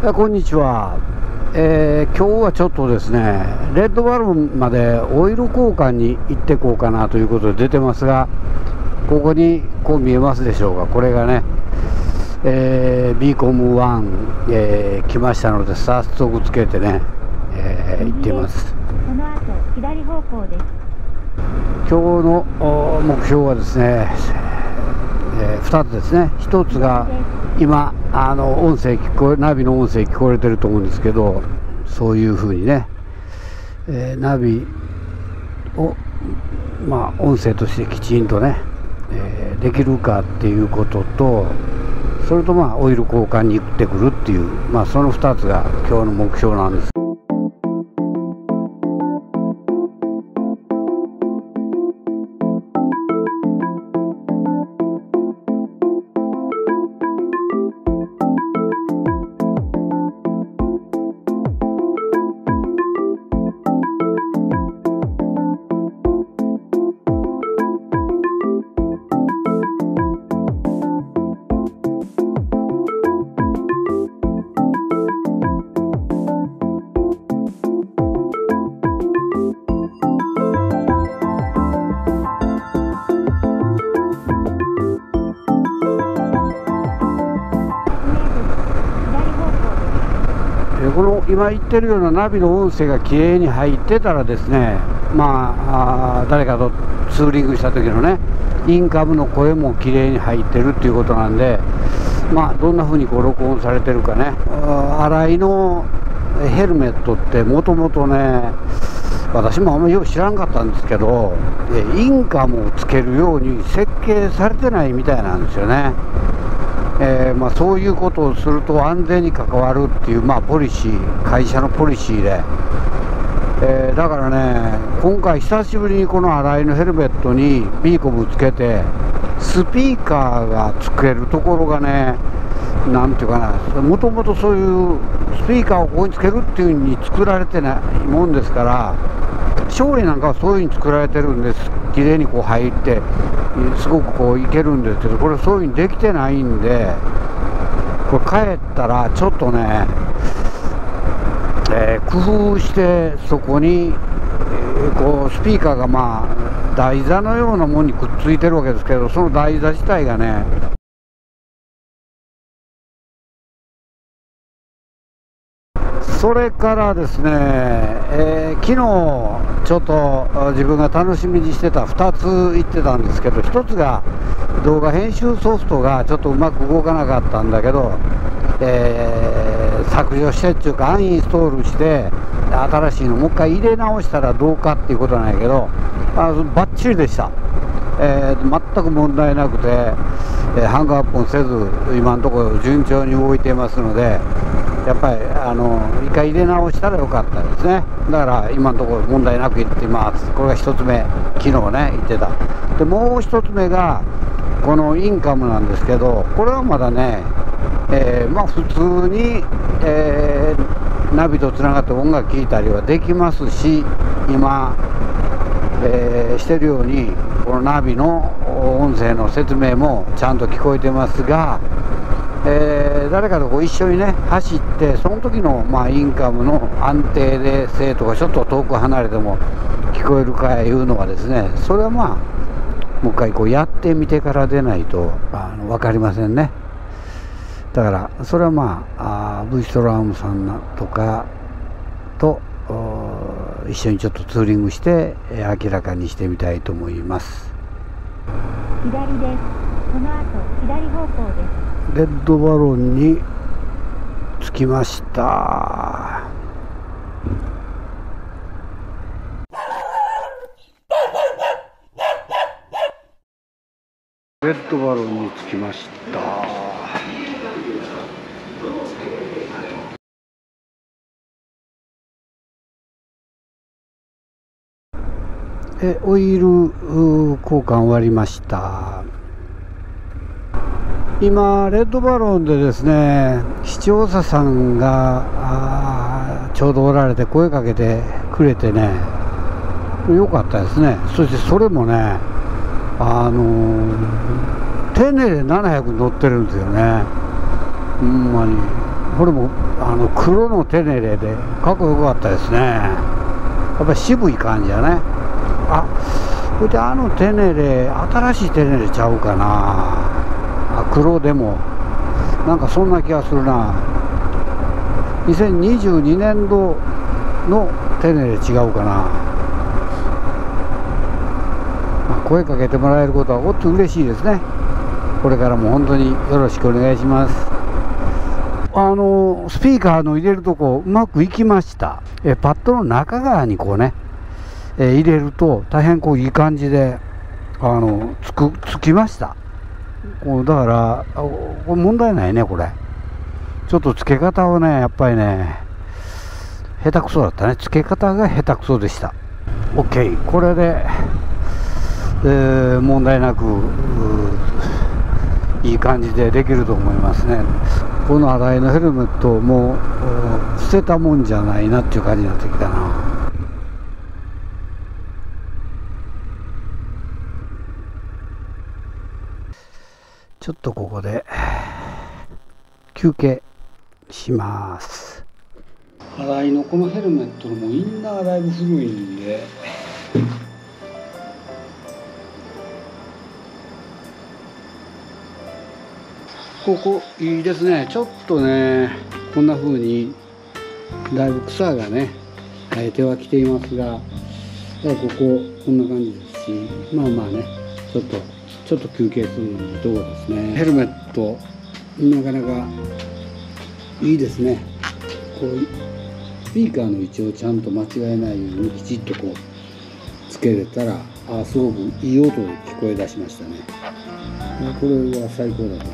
こんにちは。今日はちょっとですね、レッドバルーンまでオイル交換に行ってこうかなということで出てますが、ここにこう見えますでしょうか。これがね、ビーコム1、来ましたので早速つけてね、行ってます。 この後左方向です。 今日の目標はですね、2つですね。1つが今音声ナビの音声聞こえてると思うんですけど、そういうふうにね、ナビを音声としてきちんとね、できるかっていうことと、それとオイル交換に行ってくるっていう、その2つが今日の目標なんです。この今言ってるようなナビの音声がきれいに入ってたらですね、誰かとツーリングした時のね、インカムの声もきれいに入ってるっていうことなんで、どんな風に録音されてるかね。新井のヘルメットってもともとね、私もあんまりよく知らんかったんですけど、インカムをつけるように設計されてないみたいなんですよね。そういうことをすると安全に関わるっていう、ポリシー、会社のポリシーで、だからね、今回久しぶりにこの新井のヘルメットにビーコムつけてスピーカーがつけるところがね、なんていうかな、もともとそういうスピーカーをここにつけるっていう風に作られてないもんですから、勝利なんかはそういう風に作られてるんです。綺麗に入ってすごくいけるんですけど、これそういう風にできてないんで、これ帰ったらちょっとね、工夫してそこに、スピーカーが台座のようなものにくっついてるわけですけど、その台座自体がね、それからですね、昨日ちょっと自分が楽しみにしてた2つ言ってたんですけど、1つが動画編集ソフトがちょっとうまく動かなかったんだけど、削除してっていうかアンインストールして新しいのもう一回入れ直したらどうかっていうことなんやけど、バッチリでした。全く問題なくて、ハングアップもせず今のところ順調に動いていますので、やっぱり一回入れ直したらよかったですね。だから今のところ問題なくいっています。これが1つ目、昨日ね言ってた。でもう1つ目がこのインカムなんですけど、これはまだね、普通に、ナビとつながって音楽聴いたりはできますし、今、してるようにこのナビの音声の説明もちゃんと聞こえてますが、誰かと一緒にね走って、その時のインカムの安定性とか、ちょっと遠く離れても聞こえるかいうのはですね、それはもう一回やってみてからでないと分かりませんね。だからそれはVストラームさんとかと一緒にちょっとツーリングして明らかにしてみたいと思います。 左です。この後左方向です。 レッドバロンに着きました。レッドバロンに着きました。オイル交換終わりました。今レッドバロンでですね、視聴者さんがちょうどおられて声かけてくれてね、よかったですね。そしてそれもね、丁寧で700乗ってるんですよね。ほんまにこれも黒のテネレでかっこよかったですね。やっぱり渋い感じやね。あ、それでテネレ、新しいテネレちゃうかな。黒でもなんかそんな気がするな。2022年度のテネレ違うかな。声かけてもらえることは本当に嬉しいですね。これからも本当によろしくお願いします。スピーカーの入れるとこうまくいきました。パッドの中側にこうね、入れると大変こういい感じでつきました。こうだからこれ問題ないね。これちょっと付け方をね、やっぱりね下手くそだったね。付け方が下手くそでした。 OK、 これで、問題なくいい感じでできると思いますね。この新井のヘルメットもう捨てたもんじゃないなっていう感じになってきたな。ちょっとここで休憩します。新井のこのヘルメットのもうインナーだいぶ古いんで、ここいいですね。ちょっとねこんな風にだいぶ草がね生えてはきていますが、こここんな感じですし、まあまあねちょっと休憩するのにいいとこですね。ヘルメットなかなかいいですね。こうスピーカーの位置をちゃんと間違えないようにきちっとこうつけれたら、すごくいい音で聞こえ出しましたね。これは最高だと思います。